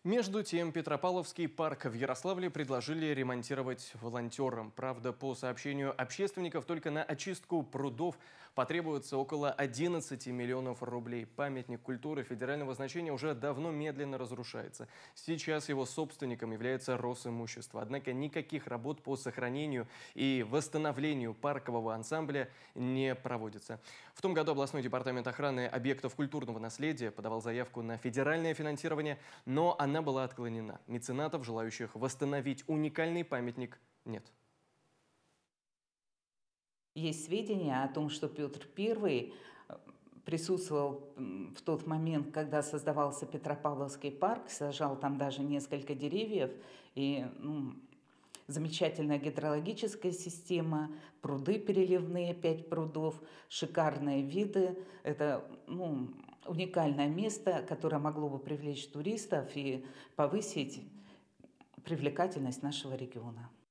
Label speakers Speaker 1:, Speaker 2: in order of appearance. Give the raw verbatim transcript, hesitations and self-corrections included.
Speaker 1: Между тем, Петропавловский парк в Ярославле предложили ремонтировать волонтерам. Правда, по сообщению общественников, только на очистку прудов потребуется около одиннадцати миллионов рублей. Памятник культуры федерального значения уже давно медленно разрушается. Сейчас его собственником является Росимущество. Однако никаких работ по сохранению и восстановлению паркового ансамбля не проводится. В том году областной департамент охраны объектов культурного наследия подавал заявку на федеральное финансирование, но она Она была отклонена. Меценатов, желающих восстановить уникальный памятник, нет.
Speaker 2: Есть сведения о том, что Петр Первый присутствовал в тот момент, когда создавался Петропавловский парк, сажал там даже несколько деревьев, и ну, замечательная гидрологическая система, пруды переливные, пять прудов, шикарные виды. Это ну, уникальное место, которое могло бы привлечь туристов и повысить привлекательность нашего региона.